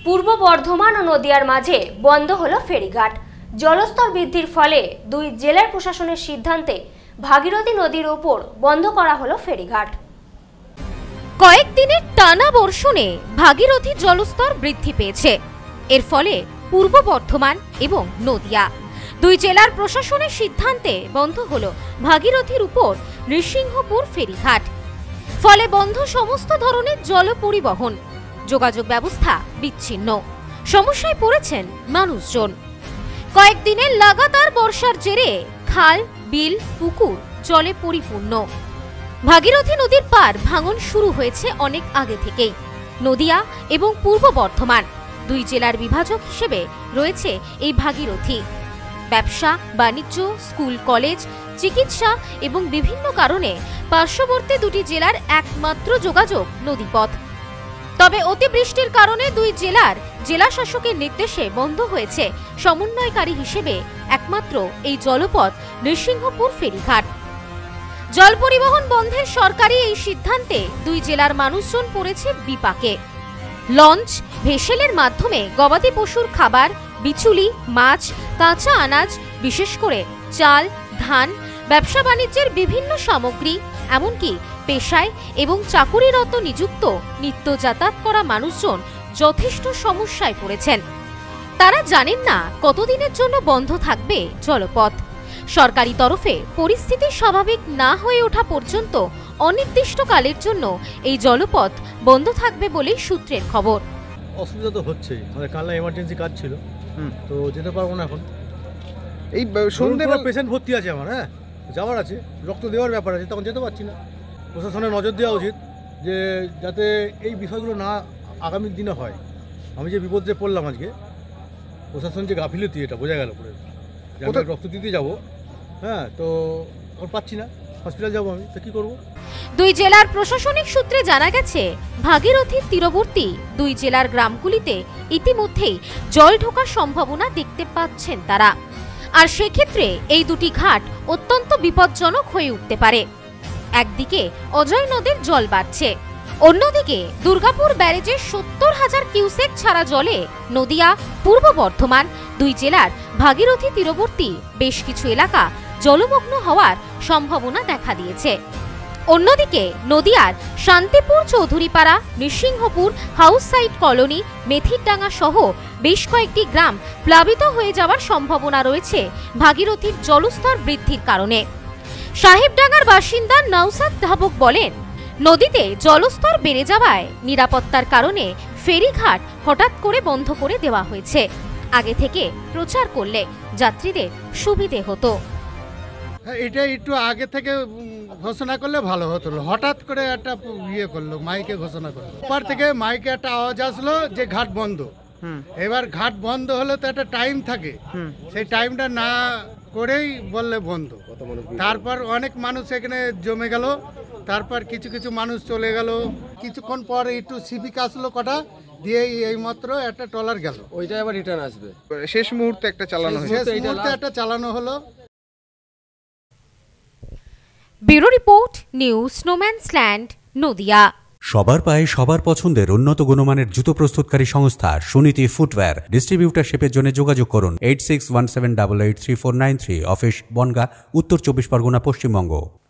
পূর্ব বর্ধমান ও নদিয়ার মাঝে বন্ধ হলো ফেরিঘাট। জলস্তর বৃদ্ধির ফলে দুই জেলার প্রশাসনের সিদ্ধান্তে ভাগীরথী নদীর ওপর বন্ধ করা হলো ফেরিঘাট। কয়েকদিনের টানা বর্ষণে ভাগীরথী জলস্তর বৃদ্ধি পেয়েছে। এর ফলে পূর্ব বর্ধমান এবং নদিয়া দুই জেলার প্রশাসনের সিদ্ধান্তে বন্ধ হলো ভাগীরথীর উপর নৃসিংহপুর ফেরিঘাট। ফলে বন্ধ সমস্ত ধরনের জল পরিবহন, যোগাযোগ ব্যবস্থা বিচ্ছিন্ন। সমস্যায় পড়েছেন মানুষজন। কয়েকদিনের লাগাতার বর্ষার জেরে খাল, বিল, পুকুর জলে পরিপূর্ণ। ভাগীরথী নদীর পার ভাঙন শুরু হয়েছে অনেক আগে থেকেই। নদিয়া এবং পূর্ব বর্ধমান দুই জেলার বিভাজক হিসেবে রয়েছে এই ভাগীরথী। ব্যবসা, বাণিজ্য, স্কুল, কলেজ, চিকিৎসা এবং বিভিন্ন কারণে পার্শ্ববর্তী দুটি জেলার একমাত্র যোগাযোগ নদীপথ। তবে অতিবৃষ্টির কারণে দুই জেলার জেলা শাসকের নির্দেশে বন্ধ হয়েছে সমন্বয়কারী হিসেবে একমাত্র এই জলপথ নৃসিংহপুর ফেরিঘাট। জল পরিবহন বন্ধের সরকারি এই সিদ্ধান্তে দুই জেলার মানুষজন পড়েছে বিপাকে। লঞ্চ, ভেসেলের মাধ্যমে গবাদি পশুর খাবার, বিচুলি, মাছ, কাঁচা আনাজ, বিশেষ করে চাল, ধান, ব্যবসা বাণিজ্যের বিভিন্ন সামগ্রী, এমনকি পেশায় এবং চাকুরিরত নিযুক্ত নিত্য যাতায়াত করা মানুষজন যথেষ্ট সমস্যায় পড়েছেন। তারা জানেন না কতদিনের জন্য বন্ধ থাকবে জলপথ। সরকারি তরফে পরিস্থিতি স্বাভাবিক না হয়ে ওঠা পর্যন্ত অনির্দিষ্টকালের জন্য এই জলপথ বন্ধ থাকবে বলেই সূত্রের খবর। অসুবিধা তো হচ্ছে, মানে কালনা এমার্জেন্সি কাজ ছিল, তো যেতে পারবো না এখন। এই সন্ধ্যেবেলা পেশেন্ট ভর্তি আছে আমার, হ্যাঁ যাওয়ার আছে, রক্ত দেওয়ার ব্যাপার আছে, তখন যেতে পারছি না। প্রশাসনের নজর দেওয়া উচিত যে যাতে এই বিষয়গুলো না আগামী দিনে হয়। আমি যে বিপদে পড়লাম আজকে, প্রশাসন যে গাফিলতি এটা বোঝা গেল পরে। রক্ত দিতে যাবো, হ্যাঁ তো পাচ্ছি না, হসপিটাল যাবো আমি, তো কী করবো? দুই জেলার প্রশাসনিক সূত্রে জানা গেছে, ভাগীরথীর তীরবর্তী দুই জেলার গ্রামগুলিতে ইতিমধ্যেই জল ঢোকার সম্ভাবনা দেখতে পাচ্ছেন তারা। আর সেক্ষেত্রে এই দুটি ঘাট অত্যন্ত বিপজ্জনক হয়ে উঠতে পারে। একদিকে অজয় নদের জল বাড়ছে, অন্যদিকে দুর্গাপুর ব্যারেজের 70,000 কিউসেক ছাড়া জলে নদিয়া, পূর্ব বর্ধমান দুই জেলার ভাগীরথী তীরবর্তী বেশ কিছু এলাকা জলমগ্ন হওয়ার সম্ভাবনা দেখা দিয়েছে। অন্যদিকে নদিয়ার Shantipur, Chowdhuripara, Nrisinghapur, house side colony, Methirdanga সহ বেশ কয়েকটি গ্রাম প্লাবিত হয়ে যাওয়ার সম্ভাবনা রয়েছে ভাগীরথীর জলস্তর বৃদ্ধির কারণে। সাহেবডাঙ্গার বাসিন্দা নওসাদ ধাবক বলেন, নদীতে জলস্তর বেড়ে যাওয়ায় নিরাপত্তার কারণে ফেরিঘাট হঠাৎ করে বন্ধ করে দেওয়া হয়েছে। আগে থেকে প্রচার করলে যাত্রীদের সুবিধে হতো। এটা একটু আগে থেকে ঘোষণা করলে ভালো হতো। হঠাৎ করে একটা ইয়ে করলো, মাইকে ঘোষণা করলো, উপর থেকে মাইকে একটা আওয়াজ আসলো যে ঘাট বন্ধ। এবার ঘাট বন্ধ হলে তো একটা টাইম থাকে, সেই টাইমটা না করেই বললে বন্ধ। তারপর অনেক মানুষ এখানে জমে গেল, তারপর কিছু কিছু মানুষ চলে গেল। কিছুক্ষণ পর একটু সিভিক আসলো কটা দিয়ে, এই মাত্র একটা ট্রলার গেল, ওইটা আবার রিটার্ন আসবে। শেষ মুহূর্তে একটা চালানো হলো, শেষ মুহূর্তে একটা চালানো হলো। ব্যুরো রিপোর্ট, নিউজ স্নোম্যান্সল্যান্ড, নদিয়া। সবার পায়ে সবার পছন্দের উন্নত গুণমানের জুতো প্রস্তুতকারী সংস্থা সুনীতি ফুটওয়্যার। ডিস্ট্রিবিউটারশিপের জন্য যোগাযোগ করুন 8617883493। অফিস বনগাঁ, উত্তর 24 পরগনা, পশ্চিমবঙ্গ।